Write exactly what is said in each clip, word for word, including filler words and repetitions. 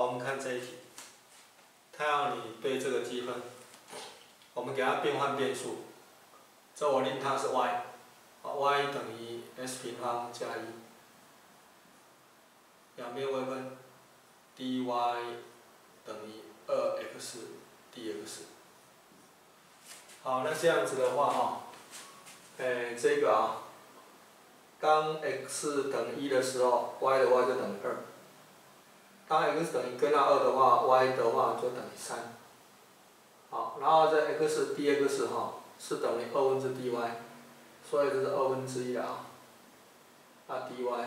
好，我们看这一题，它要你对这个积分，我们给它变换变数，这我令它是 y， 好 y 等于 s 平方加一，两边微分 dy 等于二 x dx。好，那这样子的话哈，诶，这个啊，当 x 等于一的时候 ，y 的话就等于二。当 x 等于根号二的话 ，y 的话就等于三。好，然后这 x dx 哈是等于二分之 dy， 所以这是二分之一啊。那 dy，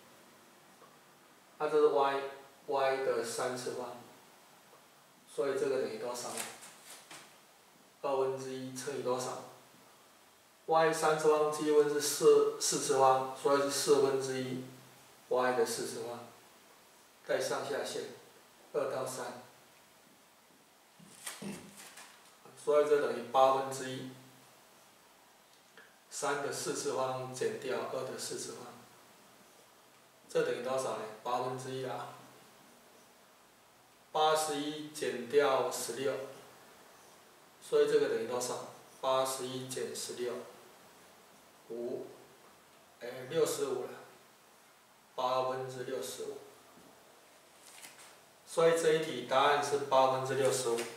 那这是 y，y 的三次方，所以这个等于多少？二分之一乘以多少 ？y 三次方积分是四四次方，所以是四分之一 y 的四次方。带上下线，二到三，所以这等于八分之一。三的四次方减掉二的四次方，这等于多少呢？八分之一啊。八十一减掉十六，所以这个等于多少？八十一减十六，五，哎，六十五了，八分之六十五。所以这一题答案是八分之六十五。